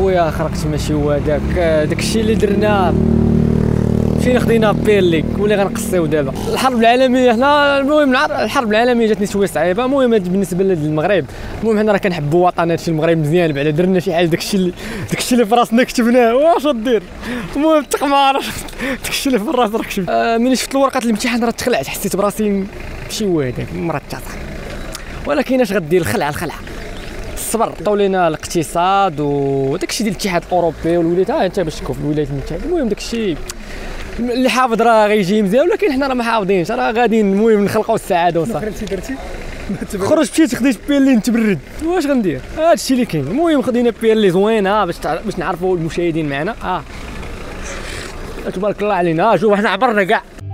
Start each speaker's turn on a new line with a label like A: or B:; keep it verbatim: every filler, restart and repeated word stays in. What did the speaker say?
A: خويا خرجت ماشي هو هذاك داكشي اللي درنا مشينا خدينا بيرلي واللي غنقصيو دابا. الحرب العالميه هنا المهم الحرب العالميه جاتني شويه صعيبه. المهم بالنسبه للمغرب المهم حنا راه كنحبوا وطننا هادشي المغرب مزيان بعدا درنا شي حاجه داكشي اللي داكشي اللي في راسنا كتبناه واش دير. المهم التقمار داكشي اللي في الراس راه كتب. آه ملي شفت ورقه الامتحان راه تخلعت حسيت براسي ماشي هو هذاك مرات التعاطي. ولكن اش غدير الخلعه الخلعه الصبر. عطاو لينا الاقتصاد وداكشي ديال الاتحاد الاوروبي والولايات ها انت باش تكون في الولايات المتحده. المهم داكشي اللي حافظ راه غيجي مزيان ولكن حنا راه ما حافظينش راه غاديين المهم نخلقوا السعاده وصافي.
B: درتي درتي
A: خرجت مشيت خديت بيرلي نتبرد واش غندير هادشي اللي كاين. المهم خدينا بيرلي زوينه باش باش نعرفوا المشاهدين معنا. اه تبارك الله علينا. شوف حنا عبرنا كاع.